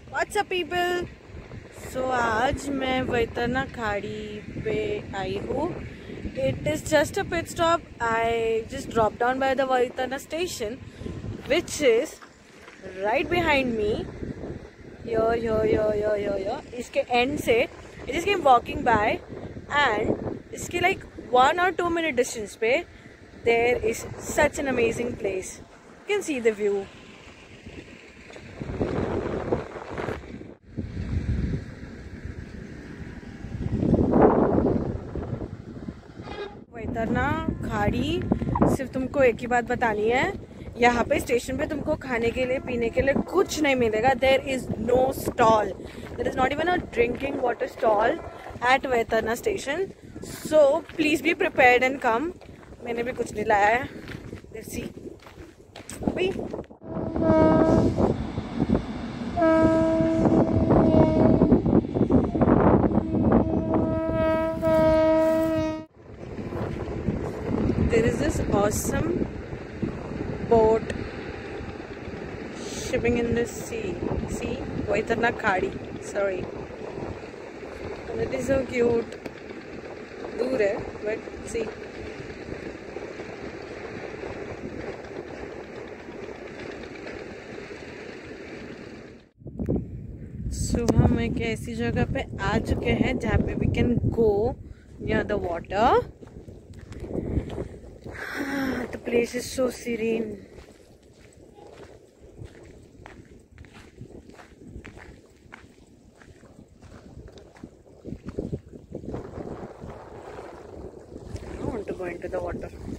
What's up people. सो आज मैं वैतरना खाड़ी पे आई हूँ। It is just a pit stop. I just drop down by the Vaitarna station which is right behind me. Yo इसके end से it is walking by and इसके like 1 or 2 minute distance पे there is such an amazing place. You can see the view. Vaitarna खाड़ी सिर्फ तुमको एक ही बात बतानी है, यहाँ पे स्टेशन पे तुमको खाने के लिए पीने के लिए कुछ नहीं मिलेगा। There is no stall, there is not even a drinking water stall at Vaitarna station. So please be prepared and come. मैंने भी कुछ नहीं लाया है। Let's see. There is this awesome boat shipping in the sea. See, Vaitarna Khadi. Sorry, and it is so cute. दूर है, but see. So हम एक ऐसी जगह पे आ चुके हैं जहाँ पे we can go near the water. The place is so serene. I want to go into the water.